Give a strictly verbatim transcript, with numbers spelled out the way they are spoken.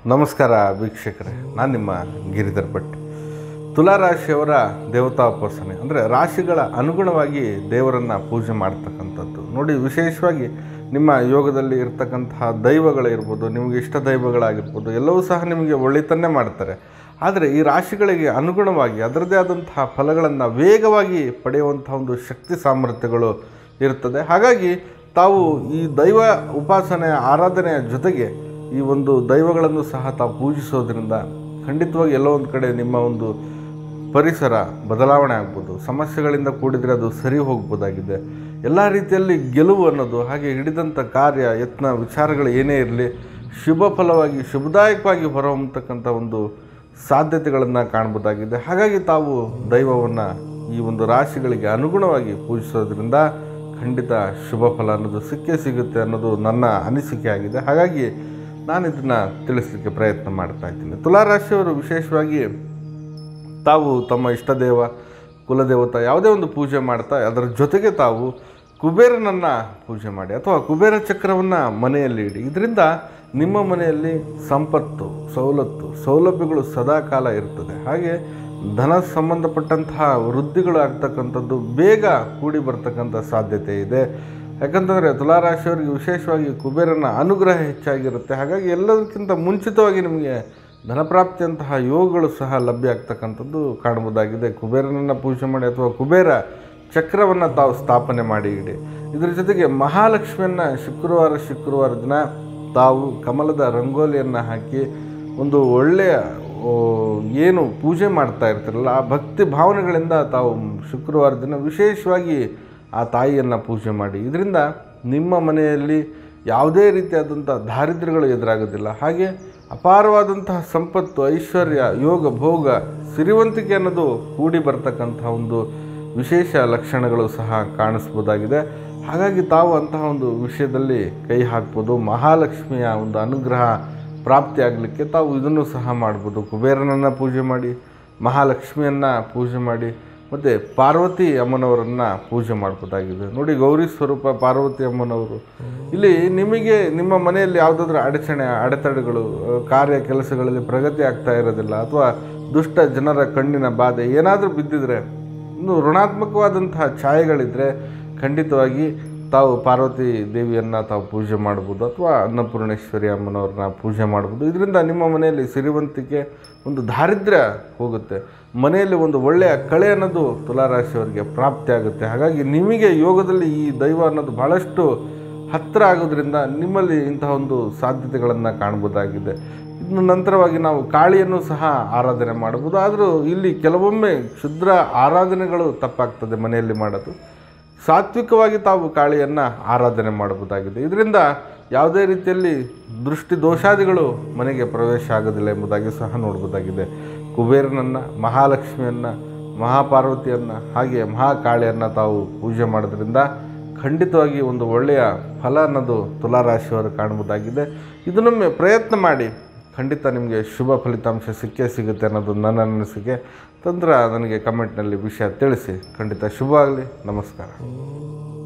ನಮಸ್ಕಾರ ವೀಕ್ಷಕರೇ, ನಾನು ನಿಮ್ಮ ಗಿರಿಧರ್ ಭಟ್. ತುಲಾರಾಶಿಯವರ ದೇವತಾ ಉಪಾಸನೆ ಅಂದರೆ ರಾಶಿಗಳ ಅನುಗುಣವಾಗಿ ದೇವರನ್ನು ಪೂಜೆ ಮಾಡ್ತಕ್ಕಂಥದ್ದು. ನೋಡಿ, ವಿಶೇಷವಾಗಿ ನಿಮ್ಮ ಯೋಗದಲ್ಲಿ ಇರ್ತಕ್ಕಂತಹ ದೈವಗಳಿರ್ಬೋದು, ನಿಮಗೆ ಇಷ್ಟ ದೈವಗಳಾಗಿರ್ಬೋದು, ಎಲ್ಲವೂ ಸಹ ನಿಮಗೆ ಒಳ್ಳೆತನ್ನೇ ಮಾಡ್ತಾರೆ. ಆದರೆ ಈ ರಾಶಿಗಳಿಗೆ ಅನುಗುಣವಾಗಿ ಅದರದ್ದೇ ಆದಂತಹ ಫಲಗಳನ್ನು ವೇಗವಾಗಿ ಪಡೆಯುವಂಥ ಒಂದು ಶಕ್ತಿ ಸಾಮರ್ಥ್ಯಗಳು ಇರ್ತದೆ. ಹಾಗಾಗಿ ತಾವು ಈ ದೈವ ಉಪಾಸನೆ ಆರಾಧನೆಯ ಜೊತೆಗೆ ಈ ಒಂದು ದೈವಗಳನ್ನು ಸಹ ತಾವು ಪೂಜಿಸೋದ್ರಿಂದ ಖಂಡಿತವಾಗಿ ಎಲ್ಲೋ ಒಂದು ಕಡೆ ನಿಮ್ಮ ಒಂದು ಪರಿಸರ ಬದಲಾವಣೆ ಆಗ್ಬೋದು, ಸಮಸ್ಯೆಗಳಿಂದ ಕೂಡಿದರೆ ಅದು ಸರಿ ಹೋಗ್ಬೋದಾಗಿದೆ. ಎಲ್ಲ ರೀತಿಯಲ್ಲಿ ಗೆಲುವು ಅನ್ನೋದು, ಹಾಗೆ ಹಿಡಿದಂಥ ಕಾರ್ಯ ಯತ್ನ ವಿಚಾರಗಳು ಏನೇ ಇರಲಿ ಶುಭ ಫಲವಾಗಿ ಶುಭದಾಯಕವಾಗಿ ಹೊರಹೊಮ್ಮತಕ್ಕಂಥ ಒಂದು ಸಾಧ್ಯತೆಗಳನ್ನು ಕಾಣ್ಬೋದಾಗಿದೆ. ಹಾಗಾಗಿ ತಾವು ದೈವವನ್ನು ಈ ಒಂದು ರಾಶಿಗಳಿಗೆ ಅನುಗುಣವಾಗಿ ಪೂಜಿಸೋದ್ರಿಂದ ಖಂಡಿತ ಶುಭ ಫಲ ಅನ್ನೋದು ಸಿಕ್ಕೇ ಸಿಗುತ್ತೆ ಅನ್ನೋದು ನನ್ನ ಅನಿಸಿಕೆ ಆಗಿದೆ. ಹಾಗಾಗಿ ನಾನು ಇದನ್ನು ತಿಳಿಸಲಿಕ್ಕೆ ಪ್ರಯತ್ನ ಮಾಡ್ತಾ ಇದ್ದೀನಿ. ತುಲಾರಾಶಿಯವರು ವಿಶೇಷವಾಗಿ ತಾವು ತಮ್ಮ ಇಷ್ಟ ದೇವ ಕುಲದೇವತ ಯಾವುದೇ ಒಂದು ಪೂಜೆ ಮಾಡ್ತಾ ಅದರ ಜೊತೆಗೆ ತಾವು ಕುಬೇರನನ್ನು ಪೂಜೆ ಮಾಡಿ ಅಥವಾ ಕುಬೇರ ಚಕ್ರವನ್ನು ಮನೆಯಲ್ಲಿ ಇಡಿ. ಇದರಿಂದ ನಿಮ್ಮ ಮನೆಯಲ್ಲಿ ಸಂಪತ್ತು, ಸವಲತ್ತು, ಸೌಲಭ್ಯಗಳು ಸದಾಕಾಲ ಇರ್ತದೆ. ಹಾಗೆ ಧನ ಸಂಬಂಧಪಟ್ಟಂತಹ ವೃದ್ಧಿಗಳು ಆಗ್ತಕ್ಕಂಥದ್ದು ಬೇಗ ಕೂಡಿ ಬರ್ತಕ್ಕಂಥ ಸಾಧ್ಯತೆ ಇದೆ. ಯಾಕಂತಂದರೆ ತುಲಾರಾಶಿಯವರಿಗೆ ವಿಶೇಷವಾಗಿ ಕುಬೇರನ ಅನುಗ್ರಹ ಹೆಚ್ಚಾಗಿರುತ್ತೆ. ಹಾಗಾಗಿ ಎಲ್ಲದಕ್ಕಿಂತ ಮುಂಚಿತವಾಗಿ ನಿಮಗೆ ಧನಪ್ರಾಪ್ತಿಯಂತಹ ಯೋಗಗಳು ಸಹ ಲಭ್ಯ ಆಗ್ತಕ್ಕಂಥದ್ದು ಕಾಣ್ಬೋದಾಗಿದೆ. ಕುಬೇರನನ್ನು ಪೂಜೆ ಮಾಡಿ ಅಥವಾ ಕುಬೇರ ಚಕ್ರವನ್ನು ತಾವು ಸ್ಥಾಪನೆ ಮಾಡಿ ಇಡಿ. ಇದರ ಜೊತೆಗೆ ಮಹಾಲಕ್ಷ್ಮಿಯನ್ನು ಶುಕ್ರವಾರ ಶುಕ್ರವಾರ ದಿನ ತಾವು ಕಮಲದ ರಂಗೋಲಿಯನ್ನು ಹಾಕಿ ಒಂದು ಒಳ್ಳೆಯ ಏನು ಪೂಜೆ ಮಾಡ್ತಾ ಇರ್ತಾರಲ್ಲ ಆ ಭಕ್ತಿ ಭಾವನೆಗಳಿಂದ ತಾವು ಶುಕ್ರವಾರ ದಿನ ವಿಶೇಷವಾಗಿ ಆ ತಾಯಿಯನ್ನು ಪೂಜೆ ಮಾಡಿ. ಇದರಿಂದ ನಿಮ್ಮ ಮನೆಯಲ್ಲಿ ಯಾವುದೇ ರೀತಿಯಾದಂಥ ದಾರಿದ್ರ್ಯಗಳು ಎದುರಾಗೋದಿಲ್ಲ. ಹಾಗೆ ಅಪಾರವಾದಂತಹ ಸಂಪತ್ತು, ಐಶ್ವರ್ಯ, ಯೋಗ, ಭೋಗ, ಸಿರಿವಂತಿಕೆ ಅನ್ನೋದು ಕೂಡಿ ಬರ್ತಕ್ಕಂಥ ಒಂದು ವಿಶೇಷ ಲಕ್ಷಣಗಳು ಸಹ ಕಾಣಿಸ್ಬೋದಾಗಿದೆ. ಹಾಗಾಗಿ ತಾವು ಅಂತಹ ಒಂದು ವಿಷಯದಲ್ಲಿ ಕೈ ಹಾಕ್ಬೋದು. ಮಹಾಲಕ್ಷ್ಮಿಯ ಒಂದು ಅನುಗ್ರಹ ಪ್ರಾಪ್ತಿಯಾಗಲಿಕ್ಕೆ ತಾವು ಇದನ್ನು ಸಹ ಮಾಡ್ಬೋದು. ಕುಬೇರನನ್ನು ಪೂಜೆ ಮಾಡಿ, ಮಹಾಲಕ್ಷ್ಮಿಯನ್ನು ಪೂಜೆ ಮಾಡಿ, ಮತ್ತು ಪಾರ್ವತಿ ಅಮ್ಮನವರನ್ನು ಪೂಜೆ ಮಾಡ್ಬೋದಾಗಿದೆ. ನೋಡಿ, ಗೌರಿ ಸ್ವರೂಪ ಪಾರ್ವತಿ ಅಮ್ಮನವರು. ಇಲ್ಲಿ ನಿಮಗೆ ನಿಮ್ಮ ಮನೆಯಲ್ಲಿ ಯಾವುದಾದ್ರೂ ಅಡಚಣೆ, ಅಡೆತಡೆಗಳು, ಕಾರ್ಯ ಕೆಲಸಗಳಲ್ಲಿ ಪ್ರಗತಿ ಆಗ್ತಾ ಇರೋದಿಲ್ಲ ಅಥವಾ ದುಷ್ಟ ಜನರ ಕಣ್ಣಿನ ಬಾಧೆ ಏನಾದರೂ ಬಿದ್ದಿದ್ರೆ, ಇನ್ನು ಋಣಾತ್ಮಕವಾದಂತಹ ಛಾಯೆಗಳಿದ್ದರೆ ಖಂಡಿತವಾಗಿ ತಾವು ಪಾರ್ವತಿ ದೇವಿಯನ್ನು ತಾವು ಪೂಜೆ ಮಾಡ್ಬೋದು ಅಥವಾ ಅನ್ನಪೂರ್ಣೇಶ್ವರಿ ಅಮ್ಮನವ್ರನ್ನ ಪೂಜೆ ಮಾಡ್ಬೋದು. ಇದರಿಂದ ನಿಮ್ಮ ಮನೆಯಲ್ಲಿ ಸಿರಿವಂತಿಕೆ, ಒಂದು ದಾರಿದ್ರ್ಯ ಹೋಗುತ್ತೆ. ಮನೆಯಲ್ಲಿ ಒಂದು ಒಳ್ಳೆಯ ಕಳೆ ಅನ್ನೋದು ತುಲಾರಾಶಿಯವರಿಗೆ ಪ್ರಾಪ್ತಿ ಆಗುತ್ತೆ. ಹಾಗಾಗಿ ನಿಮಗೆ ಯೋಗದಲ್ಲಿ ಈ ದೈವ ಅನ್ನೋದು ಭಾಳಷ್ಟು ಹತ್ತಿರ ಆಗೋದ್ರಿಂದ ನಿಮ್ಮಲ್ಲಿ ಇಂತಹ ಒಂದು ಸಾಧ್ಯತೆಗಳನ್ನು ಕಾಣ್ಬೋದಾಗಿದೆ. ಇನ್ನು ನಂತರವಾಗಿ ನಾವು ಕಾಳಿಯನ್ನು ಸಹ ಆರಾಧನೆ ಮಾಡ್ಬೋದು. ಆದರೂ ಇಲ್ಲಿ ಕೆಲವೊಮ್ಮೆ ಕ್ಷುದ್ರ ಆರಾಧನೆಗಳು ತಪ್ಪಾಗ್ತದೆ ಮನೆಯಲ್ಲಿ ಮಾಡೋದು. ಸಾತ್ವಿಕವಾಗಿ ತಾವು ಕಾಳಿಯನ್ನು ಆರಾಧನೆ ಮಾಡಬಹುದಾಗಿದೆ. ಇದರಿಂದ ಯಾವುದೇ ರೀತಿಯಲ್ಲಿ ದೃಷ್ಟಿ ದೋಷಾದಿಗಳು ಮನೆಗೆ ಪ್ರವೇಶ ಆಗೋದಿಲ್ಲ ಎಂಬುದಾಗಿ ಸಹ ನೋಡ್ಬೋದಾಗಿದೆ. ಕುಬೇರನನ್ನು, ಮಹಾಲಕ್ಷ್ಮಿಯನ್ನು, ಮಹಾಪಾರ್ವತಿಯನ್ನು, ಹಾಗೆ ಮಹಾಕಾಳಿಯನ್ನು ತಾವು ಪೂಜೆ ಮಾಡೋದ್ರಿಂದ ಖಂಡಿತವಾಗಿ ಒಂದು ಒಳ್ಳೆಯ ಫಲ ಅನ್ನೋದು ತುಲಾರಾಶಿಯವರು ಕಾಣ್ಬೋದಾಗಿದೆ. ಇದನ್ನೊಮ್ಮೆ ಪ್ರಯತ್ನ ಮಾಡಿ, ಖಂಡಿತ ನಿಮಗೆ ಶುಭ ಫಲಿತಾಂಶ ಸಿಕ್ಕೇ ಸಿಗುತ್ತೆ ಅನ್ನೋದು ನನ್ನ ಅನಿಸಿಕೆ. ತಂತ್ರ ನನಗೆ ಕಮೆಂಟ್ನಲ್ಲಿ ವಿಷಯ ತಿಳಿಸಿ. ಖಂಡಿತ ಶುಭ ಆಗಲಿ. ನಮಸ್ಕಾರ.